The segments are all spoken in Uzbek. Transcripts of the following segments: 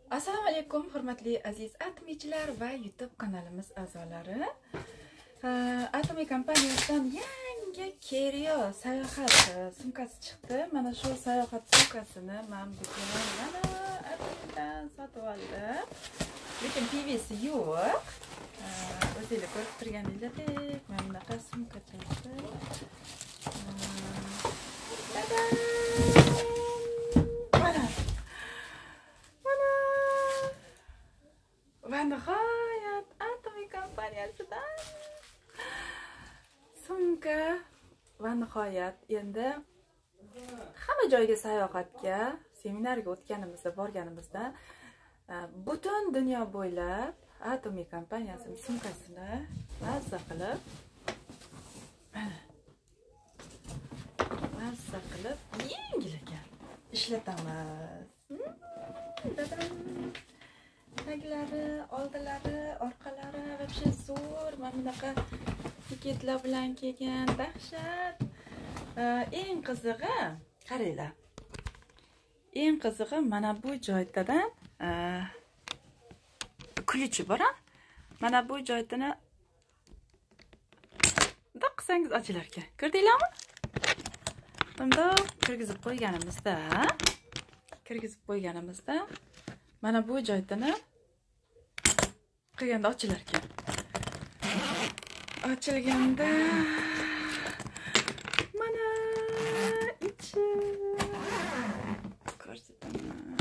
Assalomu alaykum hurmatli aziz atomiychilar va YouTube kanalimiz a'zolari. Atomiy kompaniyasidan yangi Kerio sayohat sumkasi chiqdi. Mana shu sayohat sumkasini men bugun mana Atomiydan sotib oldim. Lekin PVC yo'q. O'zingizlar ko'rib turganingizdek, mana bunaqa sumka chiqdi. Va nihoyat Atomiy kompaniyasidan sumka va nihoyat endi hamma joyga sayohatga, seminarga o'tganimizda, borganimizda butun dunyo bo'ylab Atomiy kompaniyasining sumkasini mazza qilib yengil ekan ishlatamiz. Taglari, oldilari, orqalari вообще zo'r. Mana bunaqa paketlar bilan kelgan, dahshat. Eng qizig'i, qaranglar. Eng qizig'i mana bu joydan ключи bor. Mana bu joyini bundoq qilsangiz ochilar ekan. Ko'rdinglarmi? Bundoq kirgizib qo'yganimizda mana bu joyini qilganda ochilar ekan. Ochilganda mana ichi ko'rsataman.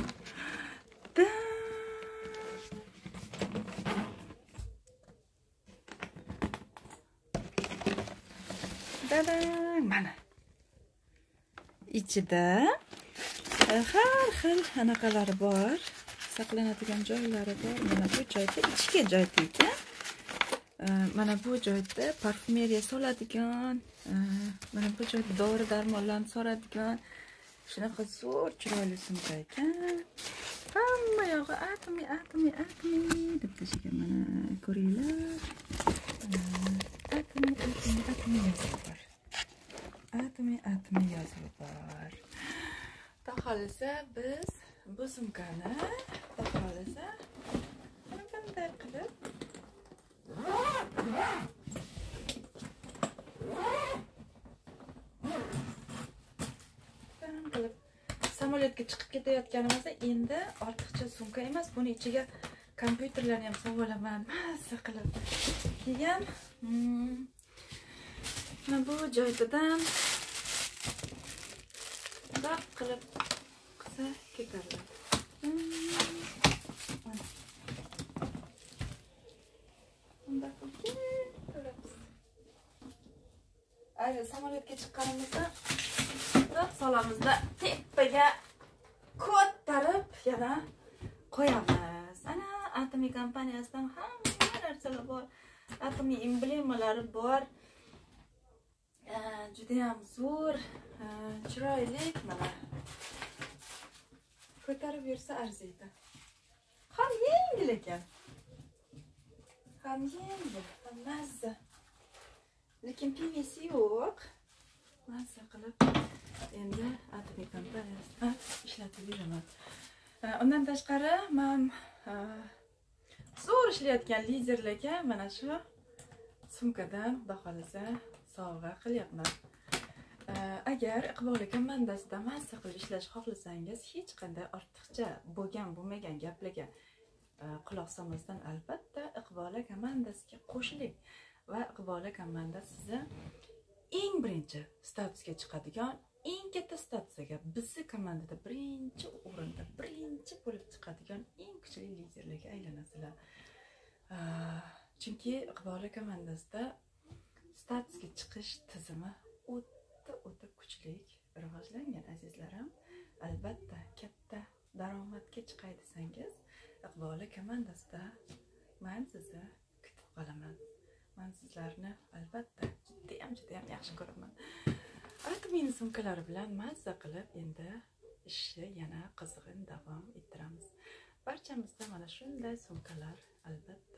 Dadang mana ichida har xil anaqalari bor, saqlanadigan joylari bor. Mana bu joyda ichiga joy tegan. Mana bu joyda parfumeriya soladigan, mana bu joyda dori-darmonlarni soladigan shunaqa zo'r chiroyli sumka ekan. Hamma yog'i atomiy deb tashlagan. Mana ko'ringlar. Atomiy yozuvi bor. Atomiy yozuvi bor. Xohlasa biz bu sumkani xohlasa qanday qilib samolyotga chiqib ketayotganimizda endi ortiqcha sumka emas, buni ichiga kompyuterlarni ham sog'olaman, mazza qilib kelgan. Mana bu joydan bundoq qilib qilsa ketadi. Agar samolyotga chiqqanimizda bundoq solamizda tepaga ko'tarib yana qo'yamiz. Ana Atomiy kompaniyasidan hamma narsalar bor. Atomiy emblemalari bor. Juda ham zo'r, chiroyli, mana ko'tarib yursa arziydi. Ham yengil ekan. Ham mazza. Lekin PVC yo'q. Mazza qilib endi Atomiy kompaniyasida ishlatib yuraman. Undan tashqari men zo'r ishlayotgan lizerlarga mana shu sumkadan xudo xolasa sovg'a qilyapman. Agar Iqbol komandasida mazza qilib ishlash xohlasangiz, hech qanday ortiqcha bo'lmagan gaplarga quloq solmasdan albatta Iqbol komandasiga qo'shiling va Iqbol komandasi sizni eng birinchi statusga chiqadigan, eng katta statusga, bizni komandada birinchi o'rinda, birinchi bo'lib chiqadigan eng kuchli liderlarga aylanasizlar. Chunki Iqbol komandasida statusga chiqish tizimi o'ta kuchli rivojlangan azizlarim. Albatta katta daromadga chiqay desangiz, Iqbol komandasida men sizni kutib qolaman. Men sizlarni albatta juda ham yaxshi ko'raman. Atomiy sumkalari bilan mazza qilib endi ishni yana qizg'in davom ettiramiz. Barchamizda mana shunday sumkalar albatta